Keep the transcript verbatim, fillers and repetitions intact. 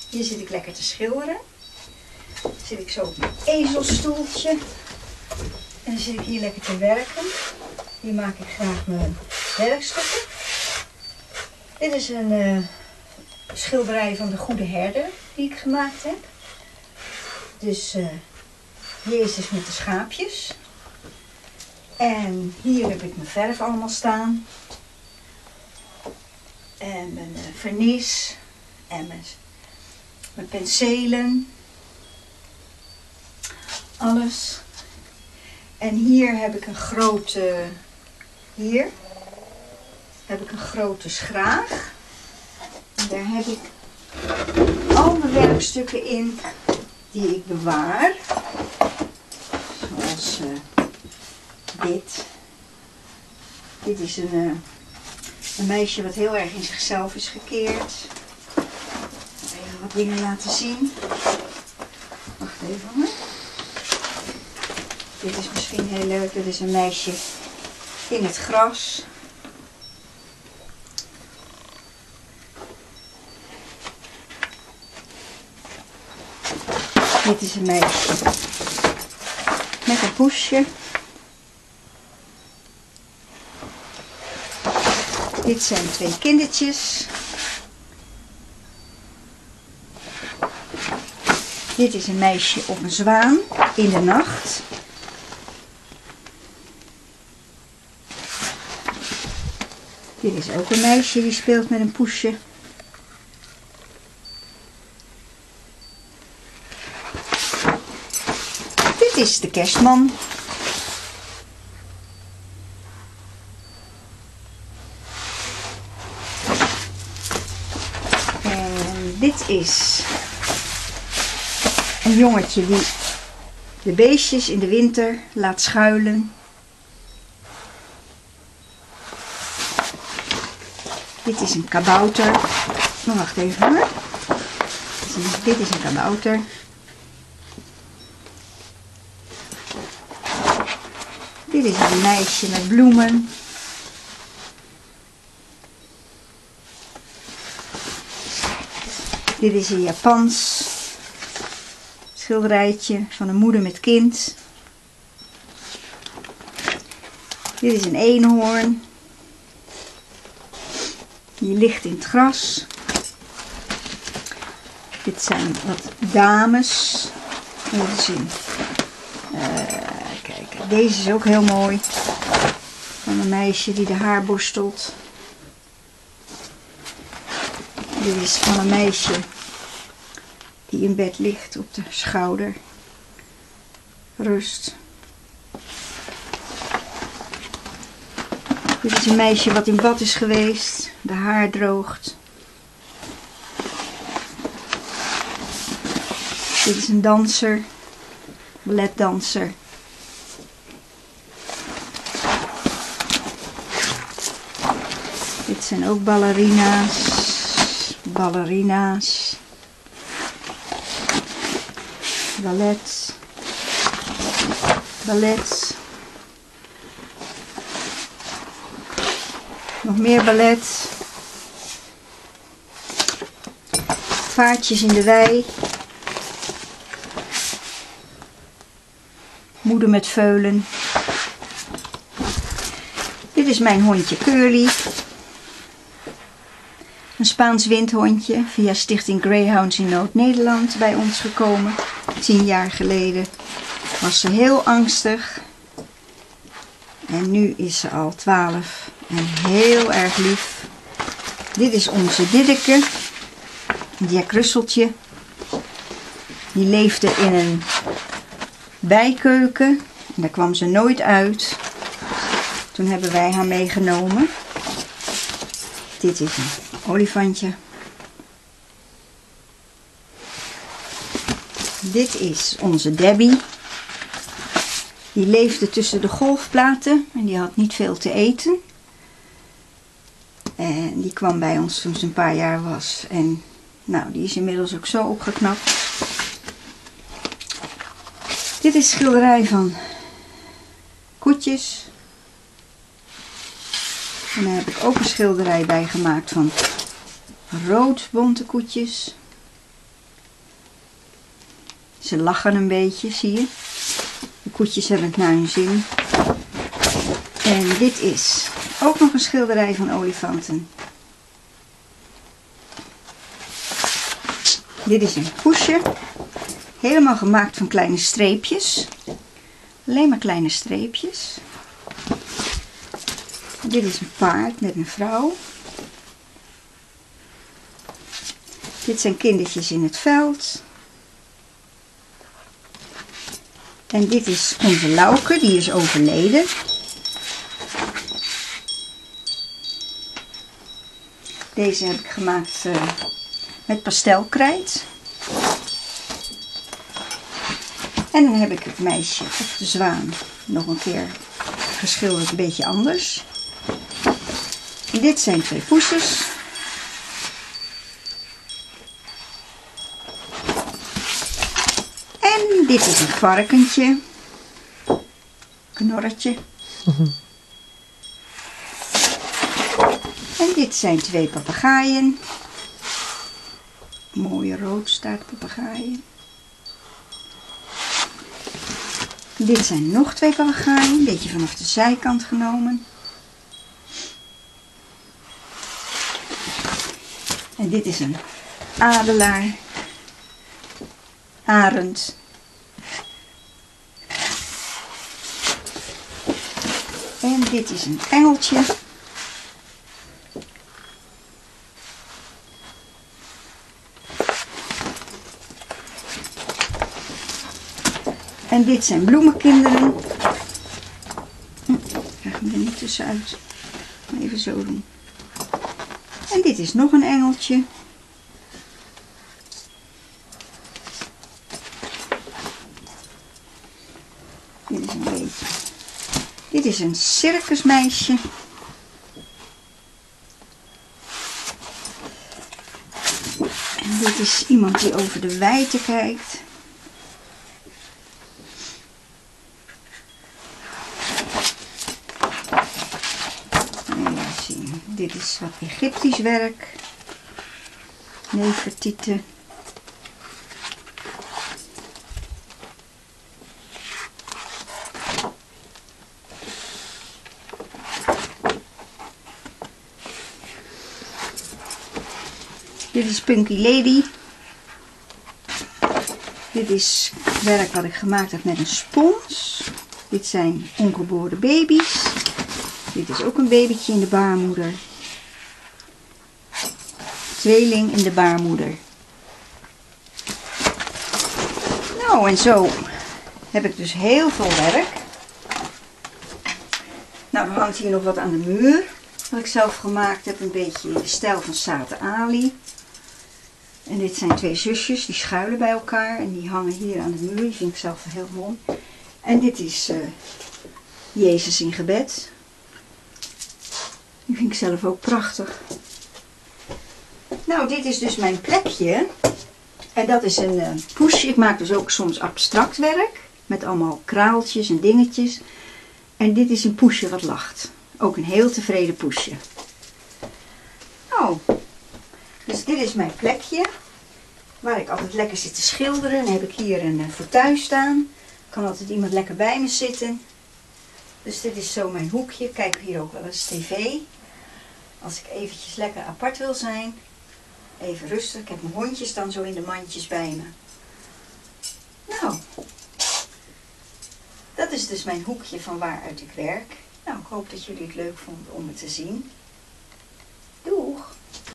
Hier zit ik lekker te schilderen. Dan zit ik zo op mijn ezelstoeltje. En dan zit ik hier lekker te werken. Hier maak ik graag mijn werkstukken. Dit is een uh, schilderij van de Goede Herder die ik gemaakt heb. Dus uh, hier is dus met de schaapjes. En hier heb ik mijn verf allemaal staan. En mijn uh, vernis. En mijn, mijn penselen. Alles. En hier heb ik een grote, hier heb ik een grote schraag. En daar heb ik al mijn werkstukken in die ik bewaar. Zoals uh, dit. Dit is een, uh, een meisje wat heel erg in zichzelf is gekeerd. Even wat dingen laten zien. Wacht even hoor. Dit is misschien heel leuk. Dit is een meisje in het gras. Dit is een meisje met een poesje. Dit zijn twee kindertjes. Dit is een meisje op een zwaan in de nacht. Dit is ook een meisje die speelt met een poesje. Dit is de kerstman. En dit is een jongetje die de beestjes in de winter laat schuilen. Dit is een kabouter. Oh, wacht even hoor. Dit is een kabouter. Dit is een meisje met bloemen. Dit is een Japans schilderijtje van een moeder met kind. Dit is een eenhoorn. Die ligt in het gras. Dit zijn wat dames. Even zien. Uh, kijk, deze is ook heel mooi. Van een meisje die de haar borstelt. Dit is van een meisje die in bed ligt op de schouder. Rust. Dit is een meisje wat in bad is geweest. De haar droogt. Dit is een danser. Balletdanser. Dit zijn ook ballerina's. Ballerina's. Ballet. Ballet. Nog meer ballet. Vaartjes in de wei. Moeder met veulen. Dit is mijn hondje Curly. Een Spaans windhondje via Stichting Greyhounds in Noord-Nederland bij ons gekomen. Tien jaar geleden was ze heel angstig. En nu is ze al twaalf en heel erg lief. Dit is onze Diddeke. Jack Russeltje. Die leefde in een bijkeuken. En daar kwam ze nooit uit. Toen hebben wij haar meegenomen. Dit is een olifantje. Dit is onze Debbie. Die leefde tussen de golfplaten en die had niet veel te eten. En die kwam bij ons toen ze een paar jaar was. En nou, die is inmiddels ook zo opgeknapt. Dit is schilderij van koetjes. En daar heb ik ook een schilderij bij gemaakt van roodbonte koetjes. Ze lachen een beetje, zie je. De koetjes hebben het naar hun zin. En dit is ook nog een schilderij van olifanten. Dit is een poesje. Helemaal gemaakt van kleine streepjes. Alleen maar kleine streepjes. Dit is een paard met een vrouw. Dit zijn kindertjes in het veld. En dit is onze Lauke, die is overleden. Deze heb ik gemaakt uh, met pastelkrijt. En dan heb ik het meisje of de zwaan nog een keer geschilderd, een beetje anders. En dit zijn twee poesjes. En dit is een varkentje. Knorretje. Mm-hmm. En dit zijn twee papegaaien. Mooie roodstaartpapegaaien. Dit zijn nog twee papegaaien, een beetje vanaf de zijkant genomen. En dit is een adelaar, arend. En dit is een engeltje. En dit zijn bloemenkinderen. Hm, ik krijg hem er niet tussenuit. Even zo doen. En dit is nog een engeltje. Dit is een beetje. Dit is een circusmeisje. En dit is iemand die over de weite kijkt. Dit is wat Egyptisch werk. Nefertiti. Dit is Punky Lady. Dit is werk wat ik gemaakt heb met een spons. Dit zijn ongeboren baby's. Dit is ook een babytje in de baarmoeder. Tweeling in de baarmoeder. Nou, en zo heb ik dus heel veel werk. Nou, dan hangt hier nog wat aan de muur. Wat ik zelf gemaakt heb, een beetje in de stijl van Sate Ali. En dit zijn twee zusjes, die schuilen bij elkaar. En die hangen hier aan de muur. Die vind ik zelf heel mooi. En dit is uh, Jezus in gebed. Die vind ik zelf ook prachtig. Nou, dit is dus mijn plekje. En dat is een uh, poesje. Ik maak dus ook soms abstract werk. Met allemaal kraaltjes en dingetjes. En dit is een poesje wat lacht. Ook een heel tevreden poesje. Nou, dus dit is mijn plekje. Waar ik altijd lekker zit te schilderen. Dan heb ik hier een uh, fauteuil staan. Kan altijd iemand lekker bij me zitten. Dus dit is zo mijn hoekje. Ik kijk hier ook wel eens tv. Als ik eventjes lekker apart wil zijn. Even rustig. Ik heb mijn hondjes dan zo in de mandjes bij me. Nou. Dat is dus mijn hoekje van waaruit ik werk. Nou, ik hoop dat jullie het leuk vonden om het te zien.